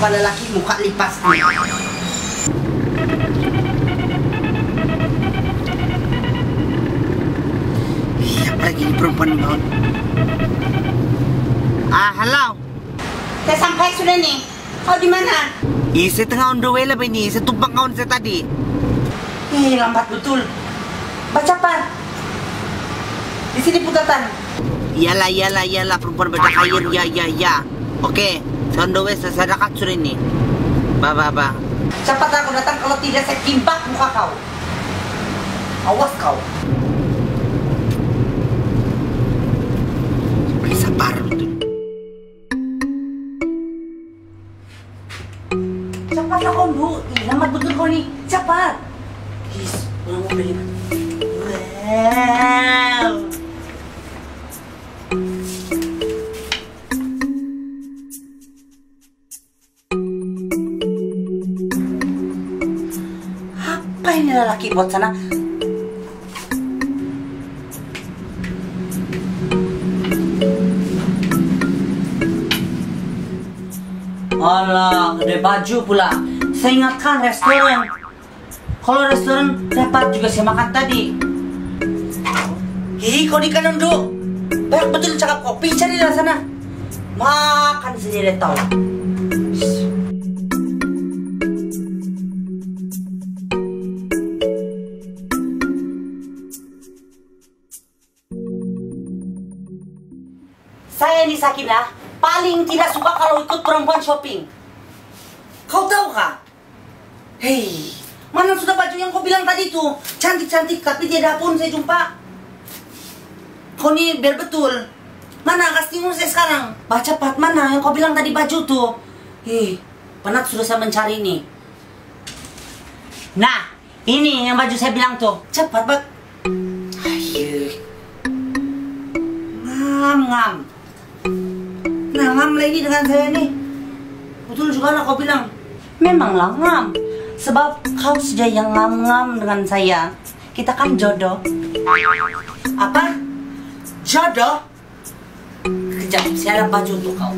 sama lelaki muka lipas. Siapa lagi ini perempuan ini kawan? Halo. Saya sampai sudah nih. Kau di mana? Saya tengah on the way lah ini. Saya tumpang kawan saya tadi. Lambat betul. Baca apa? Di sini putatan. Iyalah perempuan bercakair. Ya. Oke, saya on the way. Saya dekat sudah ini. Ba. Cepat aku datang, kalau tidak saya kimpak muka kau. Awas kau. Sabar betul. Cepat lah kau dulu. Lambat betul kau nih. Cepat. Orang mau beli. Wow. Apa ini lelaki buat sana? Alah, gede baju pula. Saya ingatkan restoran. Kalau restoran dapat juga saya makan tadi. Kau di kanan dulu. Banyak betul cakap kopi, cari di sana. Makan sendiri tahu. Saya ini Sakinah paling tidak suka kalau ikut perempuan shopping. Kau tahu kah? Hei, mana sudah baju yang kau bilang tadi tuh? Cantik-cantik, tapi tiada pun saya jumpa. Kau nih biar betul. Mana kasihmu saya sekarang? Baca cepat, mana yang kau bilang tadi baju tuh? Penat sudah saya mencari nih. Nah, ini yang baju saya bilang tuh. Cepat, Bak. Ayo. Ngam. Nah, ngam lagi dengan saya nih. Betul juga lah kau bilang. Memanglah ngam. Sebab kau saja yang ngam-ngam dengan saya. Kita kan jodoh. Apa? Jodoh? Kejap, saya ada baju untuk kau.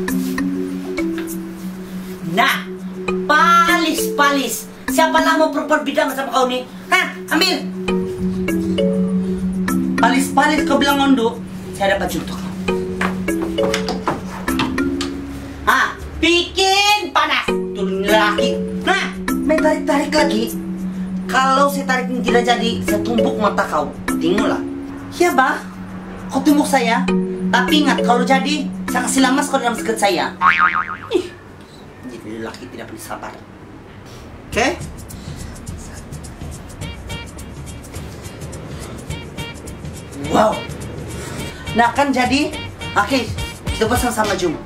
Nah, palis. Siapa lah mau perempuan bidang sama kau nih? Hah, ambil. Palis kau bilang onduk. Saya ada baju untuk kau. Bikin panas. Turun lagi. Nah, main tarik lagi. Kalau saya tarik ini tidak jadi, saya tumbuk mata kau. Tengoklah. Ya, bah. Kau tumbuk saya. Tapi ingat, kalau jadi, saya kasih lamas kau dalam skirt saya. Jadi lelaki tidak boleh sabar. Oke? Wow. Nah, kan jadi. Oke, kita pasang sama Jum.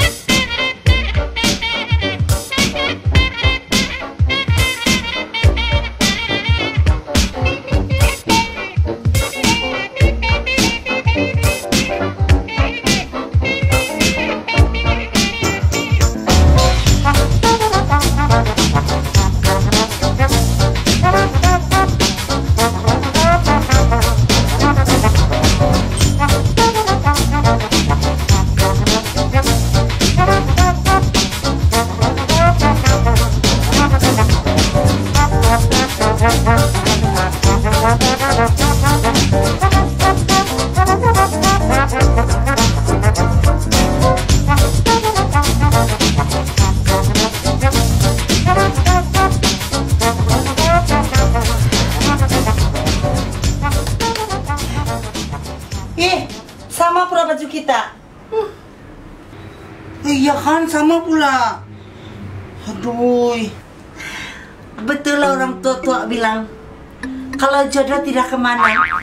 Sama pula baju kita. Iya kan, sama pula. Aduh. Betul lah orang tua-tua bilang, kalau jodoh tidak kemana.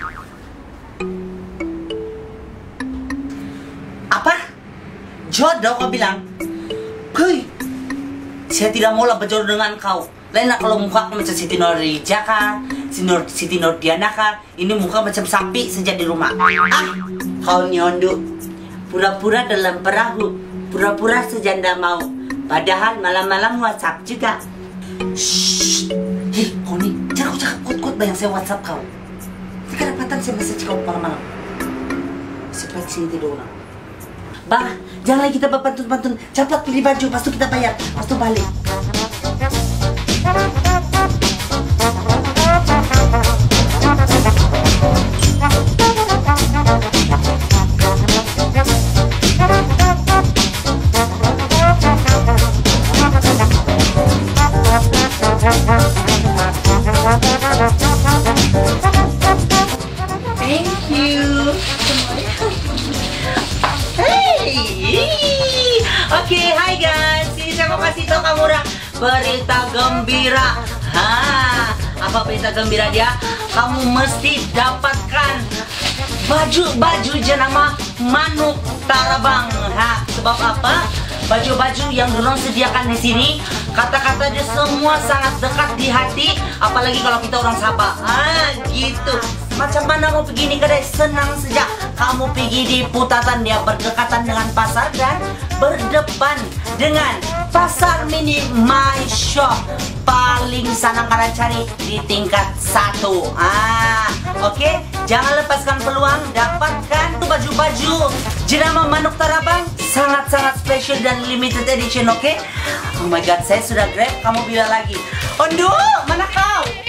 Apa? Jodoh kau bilang? Hei, saya tidak mau lah berjodoh dengan kau. Lain lah kalau muka macam Siti Nurhaliza kah, Siti Nurdiana kah. Ini muka macam sapi sejak di rumah. Kau nyonduk, pura-pura dalam perahu, pura-pura sejanda mau. Padahal malam-malam WhatsApp juga. Shh, hei kau nih, jangan kuat-kuat bayang saya WhatsApp kau. Tidak kedapatan saya message kau malam-malam. Seperti sini tidur. Bah, Jangan lagi kita berpantun-pantun. Cepat pilih baju, pas itu kita bayar, pas itu balik. Thank you. Hey, oke, hai guys. Sini saya mau kasih tahu kamu berita gembira. Apa berita gembira dia? Kamu mesti dapatkan baju jenama Manuk Tarabang. Sebab apa? Baju-baju yang dorong sediakan di sini, kata-kata dia semua sangat dekat di hati, apalagi kalau kita orang Sabah. Gitu. Macam mana mau pergi nih kedai? Senang saja. Kamu pergi di Putatan, dia berdekatan dengan pasar dan berdepan dengan Pasar Mini My Shop. Paling senang kalian cari di tingkat 1. Oke, jangan lepaskan peluang, dapatkan tuh baju-baju jenama Manuk Tarabang, sangat-sangat special dan limited edition, oke? Oh my god, saya sudah grab, kamu bila lagi. Ondo, mana kau?